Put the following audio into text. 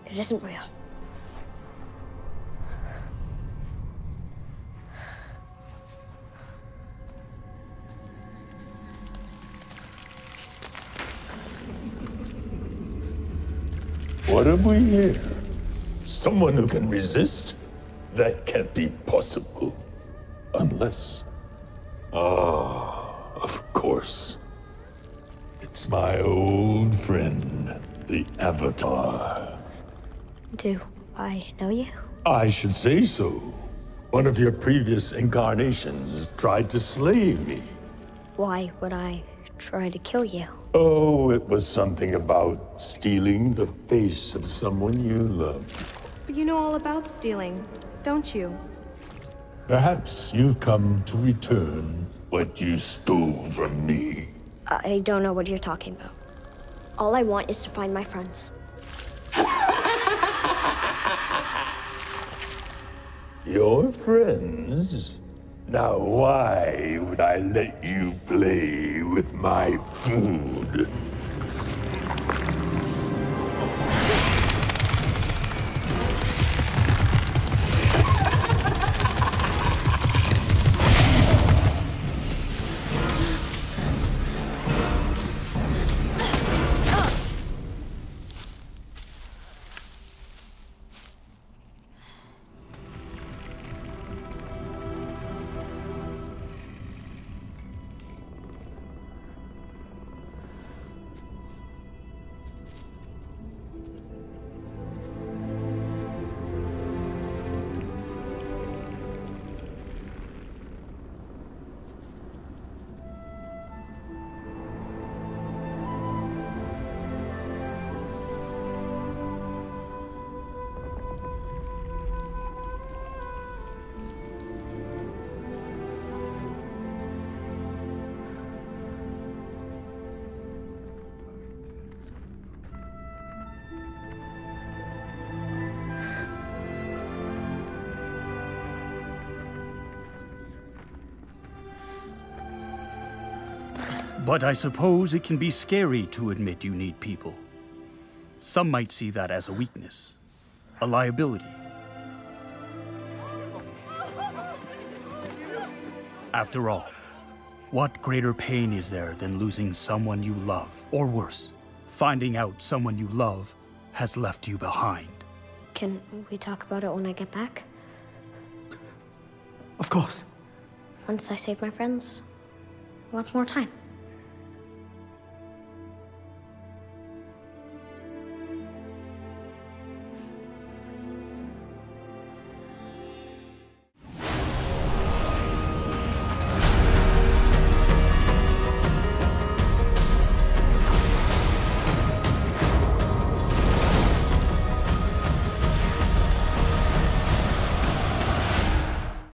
It isn't real. What have we here? Someone who can resist? That can't be possible. Unless... of course. It's my old friend, the Avatar. Do I know you? I should say so. One of your previous incarnations tried to slay me. Why would I try to kill you? Oh, it was something about stealing the face of someone you love. But you know all about stealing, don't you? Perhaps you've come to return what you stole from me. I don't know what you're talking about. All I want is to find my friends. Your friends? Now why would I let you play with my food? But I suppose it can be scary to admit you need people. Some might see that as a weakness, a liability. After all, what greater pain is there than losing someone you love? Or worse, finding out someone you love has left you behind. Can we talk about it when I get back? Of course. Once I save my friends, I want more time.